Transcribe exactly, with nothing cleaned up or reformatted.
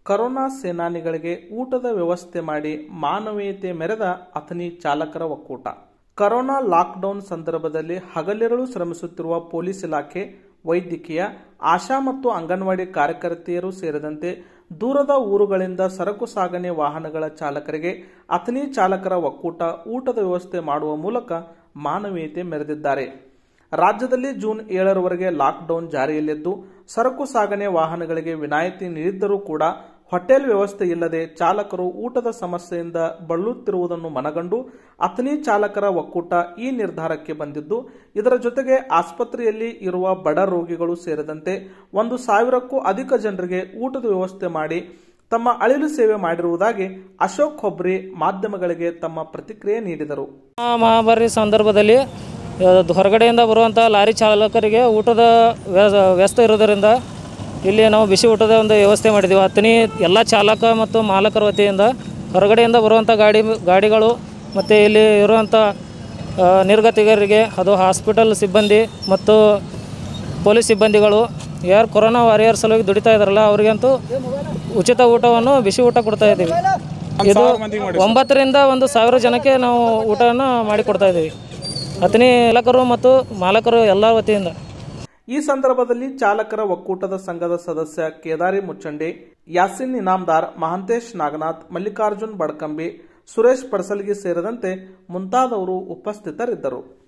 Corona ಸೇನಾನಿಗಳಿಗೆ ಊಟದ ವ್ಯವಸ್ಥೆ ಮಾಡಿ ಮಾನವೀಯತೆ ಮೆರೆದ ಅಥಣಿ ಚಾಲಕರ ಒಕ್ಕೂಟ. ಕರೋನಾ ಲಾಕ್ಡೌನ್ ಸಂದರ್ಭದಲ್ಲಿ ಹಗಲಿರುಳು ಶ್ರಮಿಸುತ್ತಿರುವ ಪೊಲೀಸ್ ಇಲಾಖೆ, ವೈದ್ಯಕೀಯ, ಆಶಾ ಮತ್ತು ಅಂಗನವಾಡಿ ಕಾರ್ಯಕರ್ತೆಯರು ಸೇರಿದಂತೆ ದೂರದ ಊರುಗಳಿಂದ ಸರಕು ಸಾಗಣೆ ವಾಹನಗಳ ಚಾಲಕರಿಗೆ ಅಥಣಿ ಚಾಲಕರ ಒಕ್ಕೂಟ ಊಟದ ವ್ಯವಸ್ಥೆ ಮಾಡುವ ಮೂಲಕ ಮಾನವೀಯತೆ ಮೆರೆದಿದ್ದಾರೆ. ರಾಜ್ಯದಲ್ಲಿ ಜೂನ್ ಏಳರವರೆಗೆ ಲಾಕ್ಡೌನ್ ಜಾರಿಯಲ್ಲಿದ್ದು, ಸರಕು ಸಾಗಣೆ ವಾಹನಗಳಿಗೆ ವಿನಾಯಿತಿ ನೀಡಿದ್ದರೂ ಕೂಡ ಹೋಟೆಲ್ ವ್ಯವಸ್ಥೆ ಇಲ್ಲದೆ ಚಾಲಕರು ಊಟದ ಸಮಸ್ಯೆಯಿಂದ ಬಳಲುತ್ತಿರುವುದನ್ನು ಮನಗಂಡು ಅಥಣಿ ಚಾಲಕರ ಒಕ್ಕೂಟ ಈ ನಿರ್ಧಾರಕ್ಕೆ ಬಂದಿದ್ದು, ಇದರ ಜೊತೆಗೆ ಆಸ್ಪತ್ರೆಯಲ್ಲಿ ಇರುವ ಬಡ ರೋಗಿಗಳು ಸೇರಿದಂತೆ ಒಂದು ಸಾವಿರಕ್ಕೂ ಅಧಿಕ ಜನರಿಗೆ ಊಟದ ವ್ಯವಸ್ಥೆ ಮಾಡಿ ತಮ್ಮ ಅಳಿಲು ಸೇವೆ ಮಾಡಿರುವುದಾಗಿ ಅಶೋಕ್ ಖೊಬ್ರಿ ಮಾಧ್ಯಮಗಳಿಗೆ ತಮ್ಮ ಪ್ರತಿಕ್ರಿಯೆ ನೀಡಿದರು. ಮಹಾಮಾರಿ ಸಂದರ್ಭದಲ್ಲಿ ಹೊರಗಡೆಯಿಂದ ಬರುವಂತಹ ಲಾರಿ ಚಾಲಕರಿಗೆ ಊಟದ ವ್ಯವಸ್ಥೆ ಇರುವುದರಿಂದ ಇಲ್ಲಿ ನಾವು ಬಿಸಿ ಊಟದ ಒಂದು ವ್ಯವಸ್ಥೆ ಮಾಡಿದ್ದೀವಿ. ಅಥಣಿ ಎಲ್ಲ ಚಾಲಕ ಮತ್ತು ಮಾಲಕರ ವತಿಯಿಂದ ಹೊರಗಡೆಯಿಂದ ಬರುವಂಥ ಗಾಡಿ ಗಾಡಿಗಳು ಮತ್ತು ಇಲ್ಲಿ ಇರುವಂಥ ನಿರ್ಗತಿಕರಿಗೆ, ಅದು ಹಾಸ್ಪಿಟಲ್ ಸಿಬ್ಬಂದಿ ಮತ್ತು ಪೊಲೀಸ್ ಸಿಬ್ಬಂದಿಗಳು ಯಾರು ಕೊರೋನಾ ವಾರಿಯರ್ ಸಲುವಾಗಿ ದುಡಿತಾ ಇದ್ದಾರಲ್ಲ ಅವರಿಗಂತೂ ಉಚಿತ ಊಟವನ್ನು ಬಿಸಿ ಊಟ ಕೊಡ್ತಾ ಇದ್ದೀವಿ. ಇದು ಒಂಬತ್ತರಿಂದ ಒಂದು ಸಾವಿರ ಜನಕ್ಕೆ ನಾವು ಊಟವನ್ನು ಮಾಡಿಕೊಡ್ತಾ ಇದ್ದೀವಿ ಅಥಣಿ ಚಾಲಕರು ಮತ್ತು ಮಾಲಕರು ಎಲ್ಲ ವತಿಯಿಂದ. ಈ ಸಂದರ್ಭದಲ್ಲಿ ಚಾಲಕರ ಒಕ್ಕೂಟದ ಸಂಘದ ಸದಸ್ಯ ಕೇದಾರಿ ಮುಚ್ಚಂಡೆ, ಯಾಸಿನ್ ಇನಾಮದಾರ್, ಮಹಾಂತೇಶ್ ನಾಗನಾಥ್, ಮಲ್ಲಿಕಾರ್ಜುನ್ ಬಡ್ಕಂಬಿ, ಸುರೇಶ್ ಪಡಸಲ್ಗಿ ಸೇರಿದಂತೆ ಮುಂತಾದವರು ಉಪಸ್ಥಿತರಿದ್ದರು.